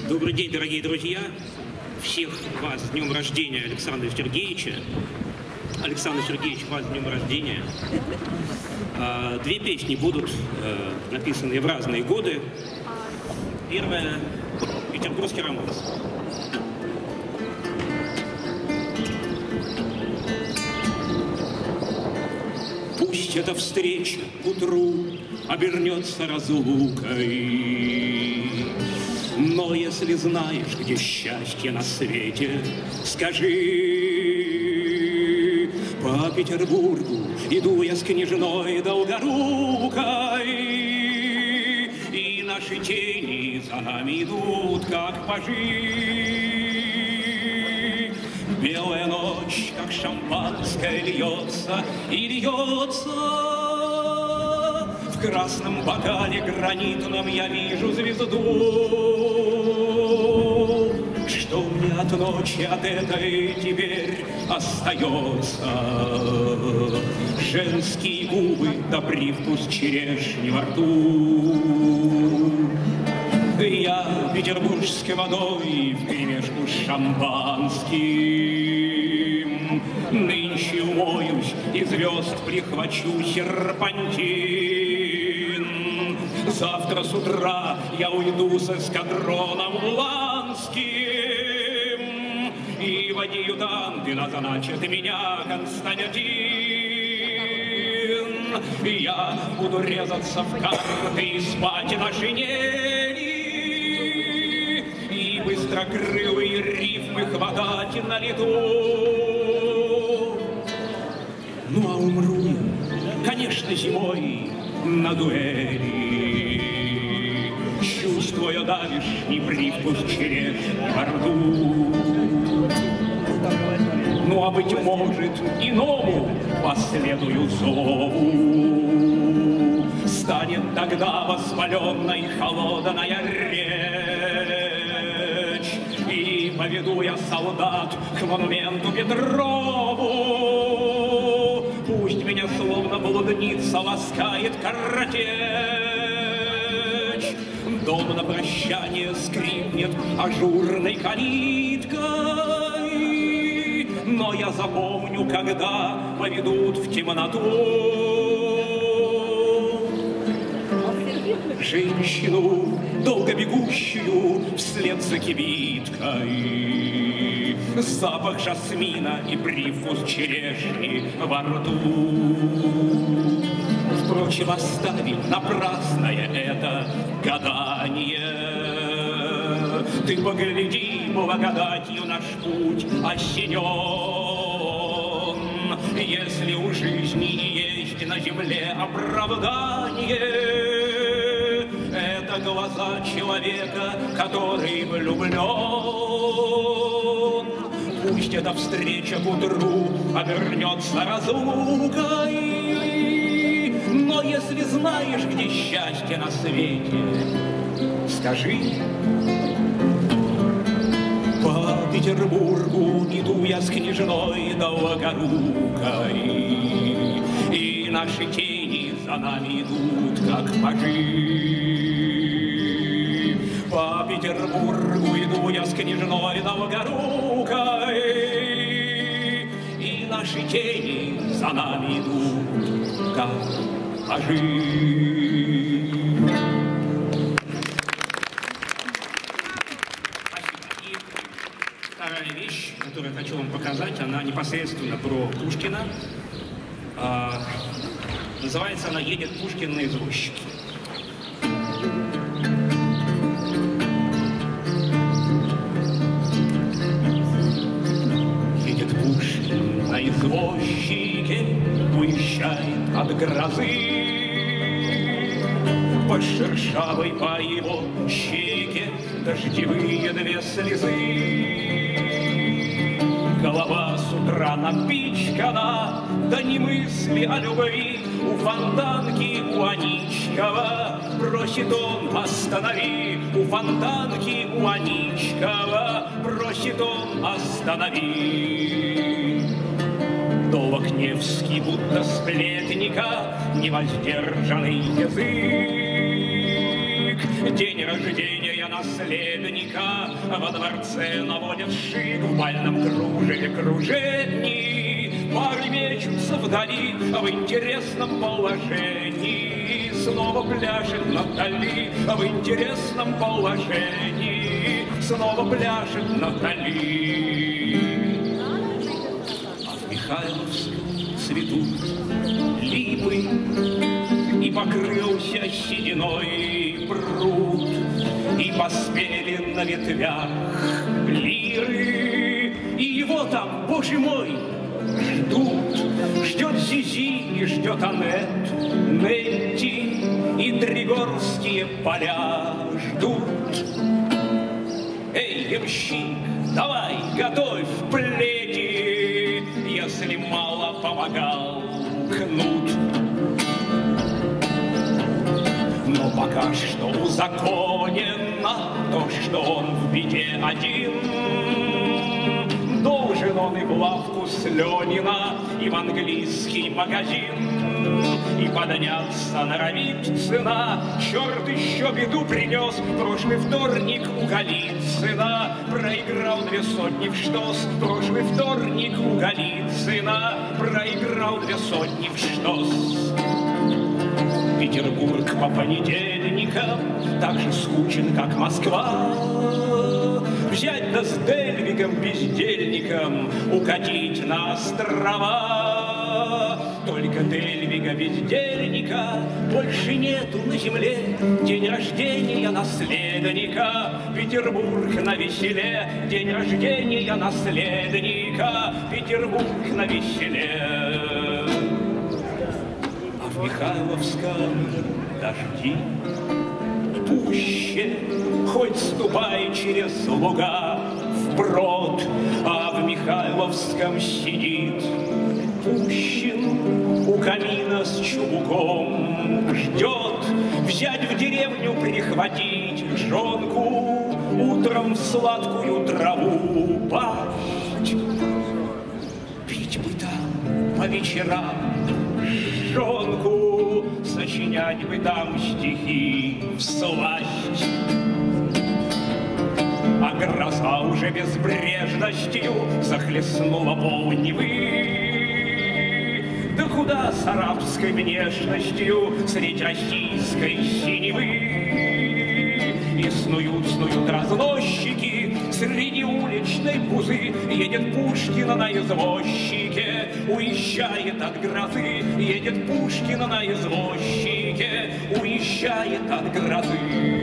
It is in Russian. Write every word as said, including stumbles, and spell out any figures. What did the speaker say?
Добрый день, дорогие друзья! Всех вас с днем рождения Александра Сергеевича. Александр Сергеевич, вас с днем рождения. Две песни будут написаны в разные годы. Первая — «Петербургский романс». Пусть эта встреча к утру обернется разлукой, но если знаешь, где счастье на свете, скажи. По Петербургу иду я с княжной Долгорукой, и наши тени за нами идут, как пажи. Белая ночь, как шампанское, льется и льется. В красном бокале гранитном я вижу звезду. Что мне от ночи, от этой теперь остается? Женские губы да привкус черешни во рту. Я петербургской водой вперемешку с шампанским нынче умоюсь и звезд прихвачу серпантин. Завтра с утра я уйду с эскадроном уланским, и в адъютанты назначат меня Константин. Я буду резаться в карты и спать на шинели, и быстрокрылые рифмы хватать на лету. Ну а умру я, конечно, зимой на дуэли, чувствуя давишний привкус черешни во рту. Ну а быть может, иному последую зову, станет тогда воспаленной холодная речь, и поведу я солдат к монументу Петрову. Пусть меня словно блудница ласкает картечь, дом на прощание скрипнет ажурной калиткой, но я запомню, когда поведут в темноту женщину, долго бегущую вслед за кибиткой. Запах жасмина и привкус черешни во рту. Впрочем, оставить напрасное это гадание. Ты погляди, благодатью наш путь осенен. Если у жизни есть на земле оправдание, это глаза человека, который влюблен. Пусть эта встреча к утру обернется разлукой, но если знаешь, где счастье на свете, скажи. По Петербургу иду я с княжной Долгорукой, и наши тени за нами идут, как пажи. По Петербургу иду я с княжной Долгорукой, и наши тени за нами идут, как пажи. Вторая вещь, которую я хочу вам показать, она непосредственно про Пушкина. А, называется она «Едет Пушкин на извозчике». Едет Пушкин на извозчике, уезжает от грозы. По шершавой по его щеке дождевые две слезы. Голова с утра напичкана, да не мысли о любви. У фонтанки у Аничкова просит он останови. У фонтанки у Аничкова просит он останови. Долг Невский, будто сплетника, невоздержанный язык. День рождения наследника во дворце наводят шик, в бальном кружеве кружевни пары мечутся вдали в интересном положении. Снова пляшет Натали в интересном положении, снова пляшет Натали. А в Михайловском цветут липы, и покрылся сединой пруд, и поспели на ветвях лиры, и его там, боже мой, ждут. Ждет Зизи и ждет Аннет, Нетти и Тригорские поля ждут. Эй, ямщик, давай, готовь плети, если мало помогал кнут. Но пока что узаконено то, что он в беде один. Должен он и в лавку Слёнина, и в английский магазин. И подняться норовит цена, черт еще беду принес. Прошлый вторник у Голицына проиграл две сотни в штос. Прошлый вторник у Голицына проиграл две сотни в штос. Петербург по понедельникам так же скучен, как Москва. Взять да с Дельвигом бездельником укатить на острова. Только Дельвига бездельника больше нету на земле. День рождения наследника, Петербург на веселе. День рождения наследника, Петербург на веселе. А в Михайловском дожди пуще, хоть ступай через луга вброд, а в Михайловском сидит Пущин у камина с чубуком, ждет взять в деревню, прихватить жонку, утром в сладкую траву пасть. Пить бы там по вечерам жонку, сочинять бы там стихи всласть. А гроза уже безбрежностью захлестнула пол Невы. Да куда с арабской внешностью средь российской синевы? И снуют, снуют разносчики среди уличной бузы. Едет Пушкина на извозчике, уезжает от грозы. Едет Пушкина на извозчике, уезжает от грозы.